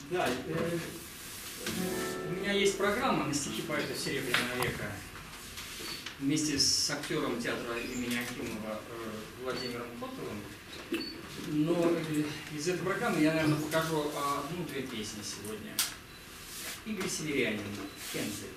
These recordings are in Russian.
Да, у меня есть программа на стихи поэта Серебряного века вместе с актером театра имени Акимова Владимиром Котовым. Но из этой программы я, наверное, покажу одну-две песни сегодня. Игорь Северянин, Кензель.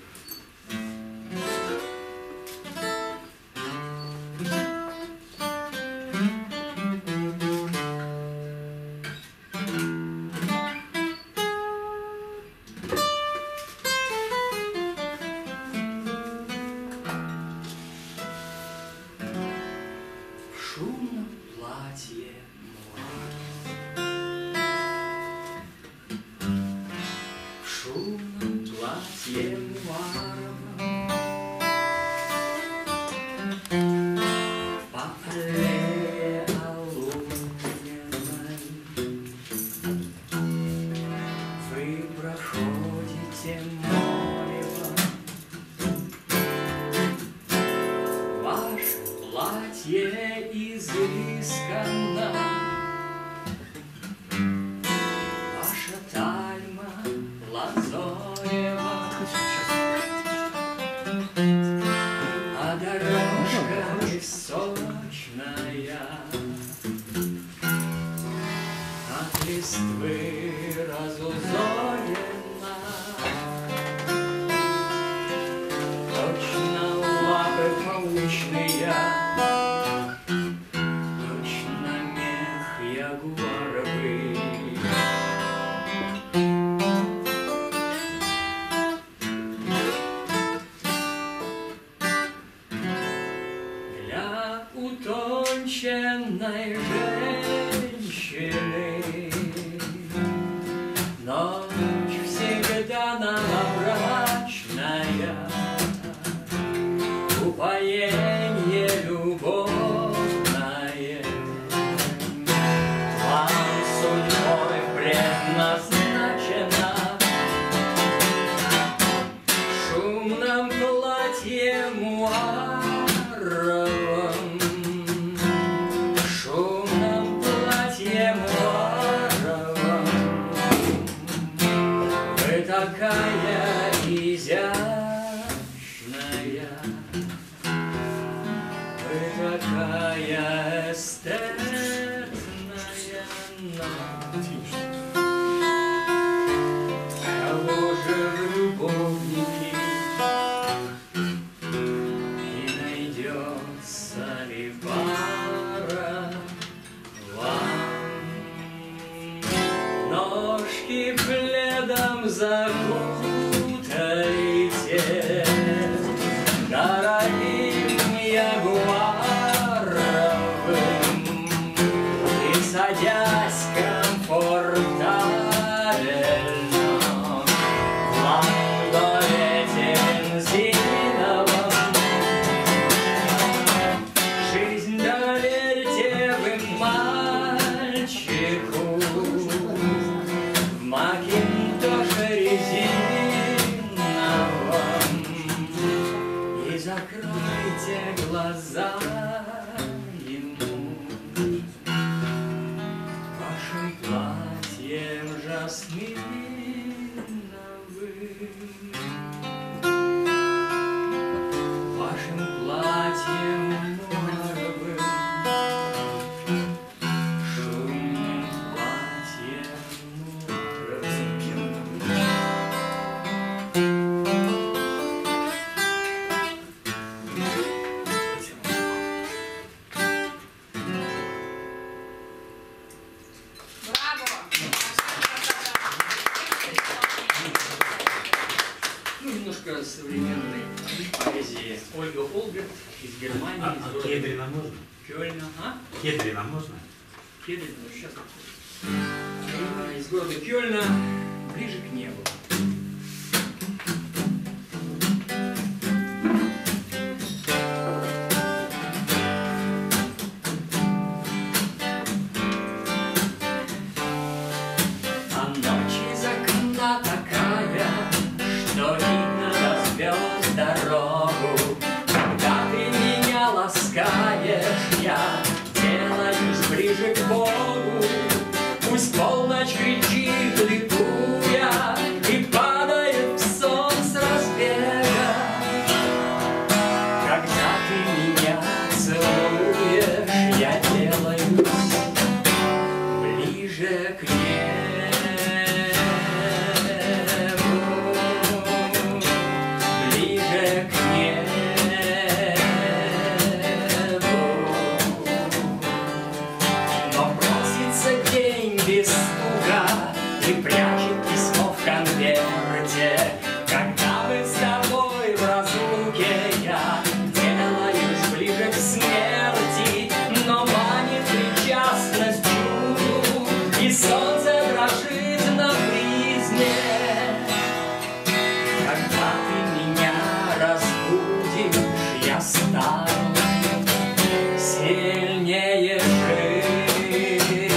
Современной поэзии Ольга Олберт из Германии, из Кедрина можно? Кёльна. Кедрина можно? Кедрина, ну сейчас. Из города Кёльна, ближе к небу. Я делаюсь ближе к Богу, пусть полночь кричит, ликует. и прячет письмо в конверте. Когда мы с тобой в разлуке, я делаюсь ближе к смерти, но манит причастность чуду, и солнце дрожит на призме. Когда ты меня разбудишь, я стану сильнее жизни.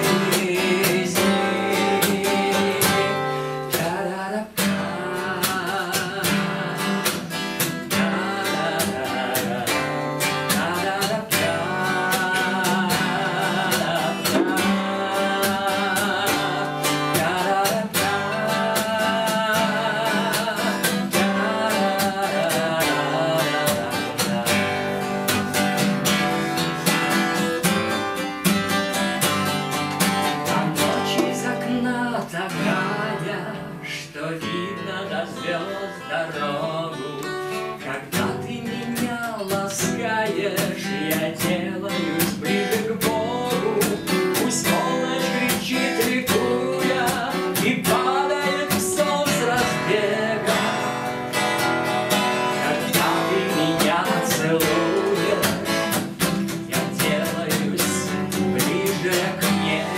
Дорогу, когда ты меня ласкаешь, я делаюсь ближе к Богу. Пусть полночь кричит, ликуя, и падает в сон с разбега. Когда ты меня целуешь, я делаюсь ближе к небу.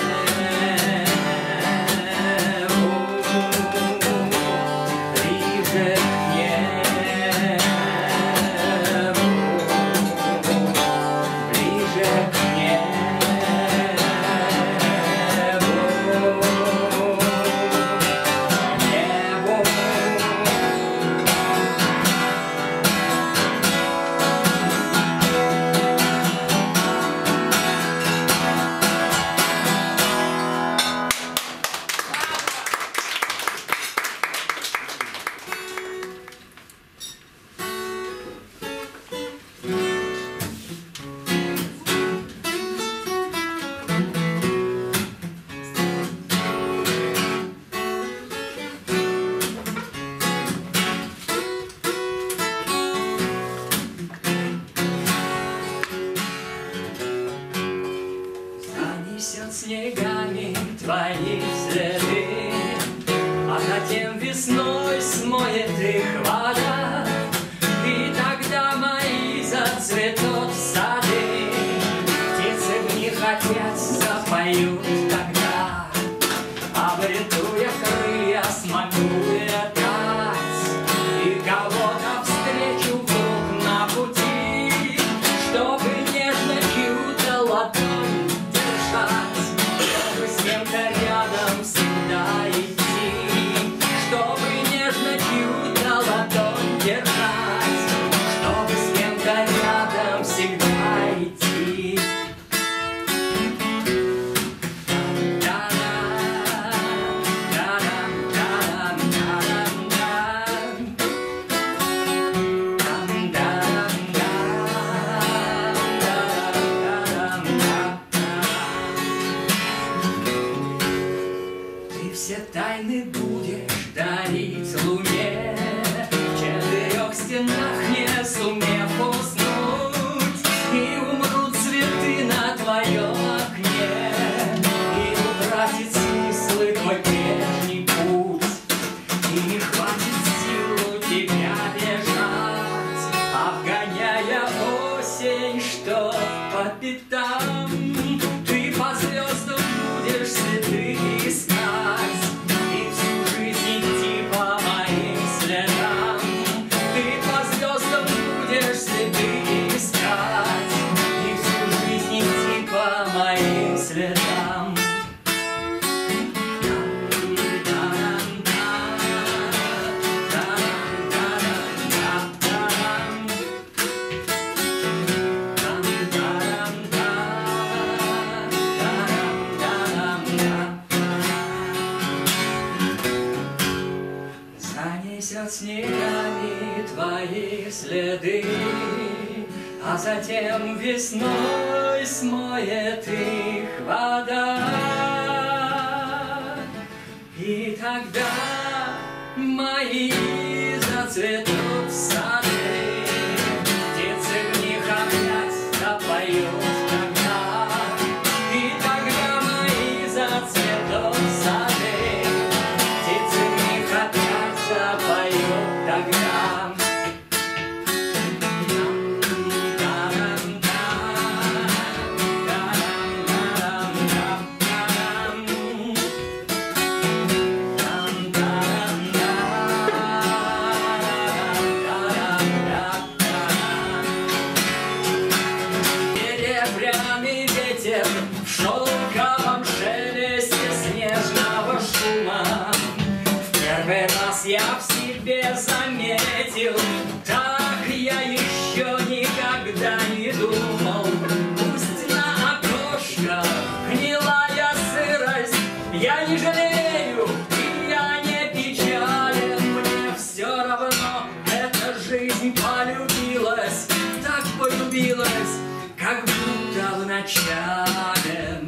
Снегами твои следы, а затем весной смоет их вода, и тогда мои зацветут сады. Птицы в них опять запоют, когда, обрету я крылья, смогу летать, и кого-то встречу вдруг на пути, чтобы нежно чью-то ладонь держать, чтобы с кем-то рядом всегда идти, чтобы нежно чью-то ладонь держать, чтобы с кем-то рядом всегда идти. Все тайны будешь дарить луне, в 4 стенах не сумев уснуть, и умрут цветы на твоем окне, и утратит смыслы твой прежний путь, и не хватит сил у тебя бежать, обгоняя осень, что по пятам. Ты по звездам будешь следы искать, следам. Занесет снегами твои следы, а затем весной смоет их вода. И тогда мои зацветут сады, птицы в них опять запоют когда. И тогда мои зацветут сады, гнилая сырость. Я не жалею, и я не печален. Мне все равно, эта жизнь полюбилась, так полюбилась, как будто в начале.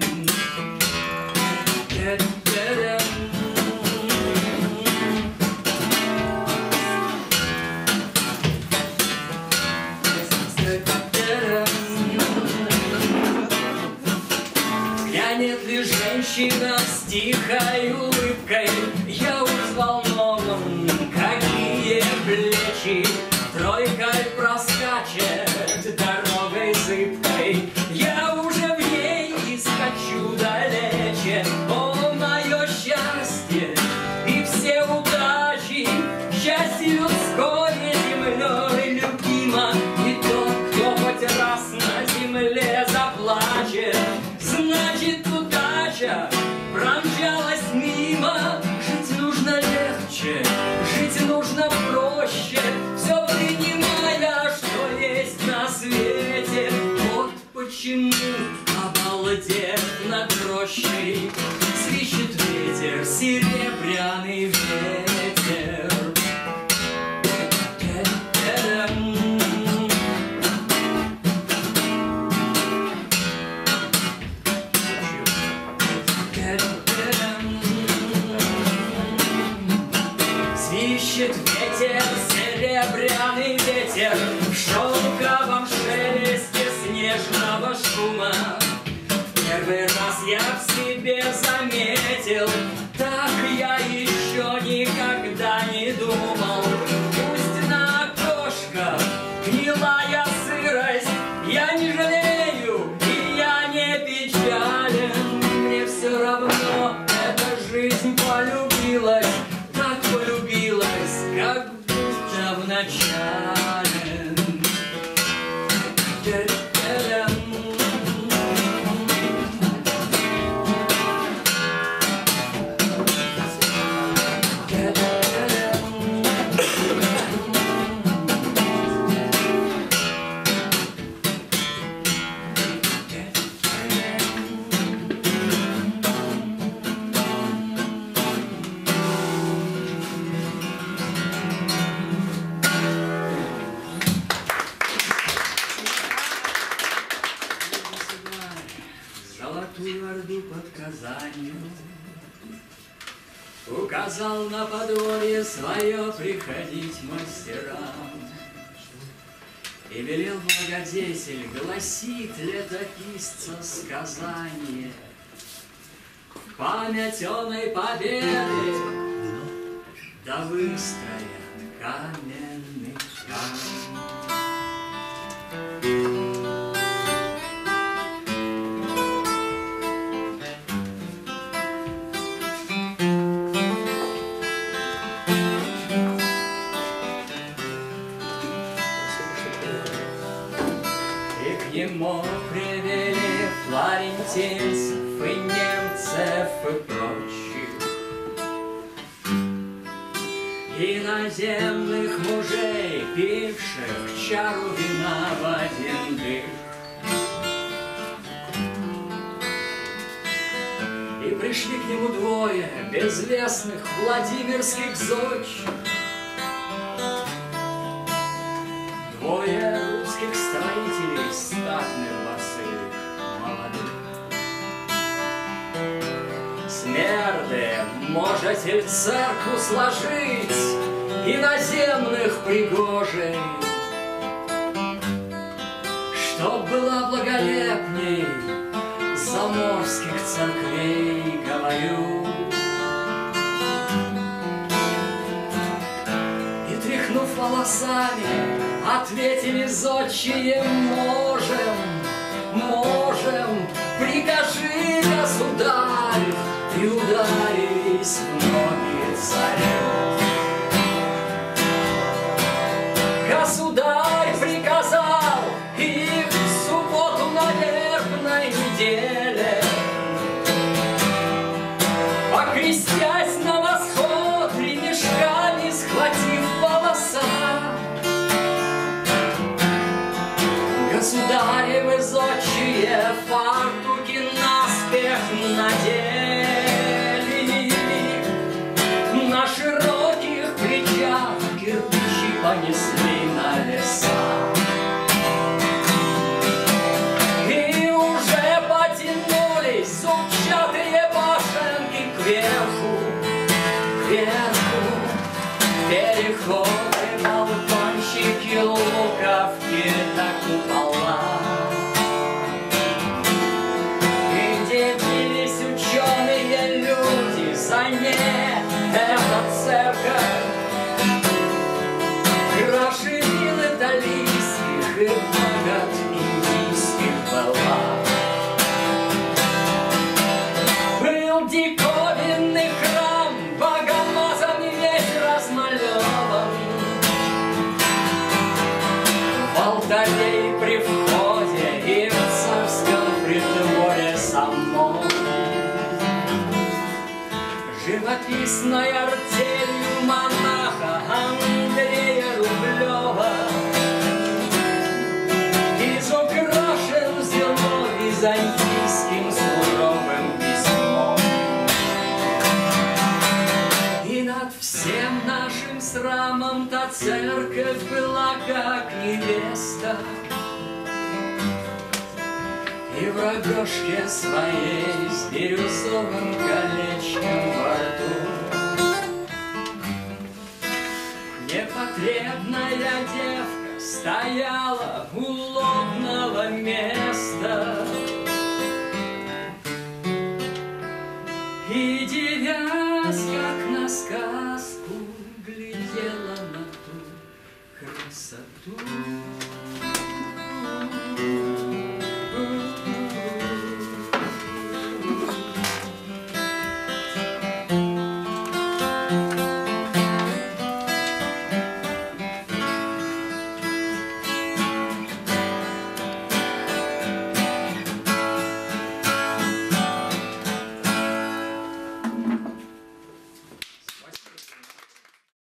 Глянет ли женщина с тихой улыбкой? Я взволнован, какие плечи тройкой проскачет дорогой зыбкой. Я уже в ней и скачу далече. О, мое счастье и все удачи, счастье людское землей любимо. И тот, кто хоть раз на земле заплачет, значит, удача промчалась мимо. Жить нужно легче, жить нужно проще, все принимая, что есть на свете. Вот почему, обалдев над рощей, свищет ветер, серебряный ветер. Свищет ветер, серебряный ветер, в шелковом шелесте снежного шума. Первый раз я в себе заметил, так я еще никогда не думал. Пусть на окошко гнилая сырость, я не жалею и я не печален. Мне все равно, эта жизнь полюбилась, так полюбилась, как будто в начале. Золотую Орду под Казанью указал на подворье свое приходить мастерам. И велел благодетель, гласит летописца сказание, память оной победы да выстроен каменный храм. Ему привели флорентийцев и немцев и прочих иноземных мужей, пивших чару вина в один дых. И пришли к нему двое безвестных владимирских зодчих, двое русских строителей, статных, босых, молодых. Смерды, можете в церкву сложить иноземных пригожей, чтоб была благолепней заморских церквей, говорю. И тряхнув волосами, ответили зодчие: можем, можем, прикажи, государь, и ударились в ноги царю. Государь приказал их в субботу на вербной неделе, покрестясь на восход, ремешками схватив волоса. Государевы зодчие фартуки наспех надели. На широких плечах кирпичи понесли на леса. И уже потянулись зубчатые башенки кверху, кверху. Переходы, балкончики, луковки до купола. И где бились ученые люди, за ней эта церковь. Краши вил итальянских и богат индийских баллад. Был диковинный храм, богомазанный весь размалеван. В алтаре и при входе, и в царском притворе самом. Живописной артелью монаха Андрея Рублева изукрашен зерно византийским суровым письмом. И над всем нашим срамом та церковь была как невеста. И в рогожке своей с бирюзовым колечком во рту непотребная девка стояла у лобного места. И, дивясь, как на сказку, глядела на ту красоту.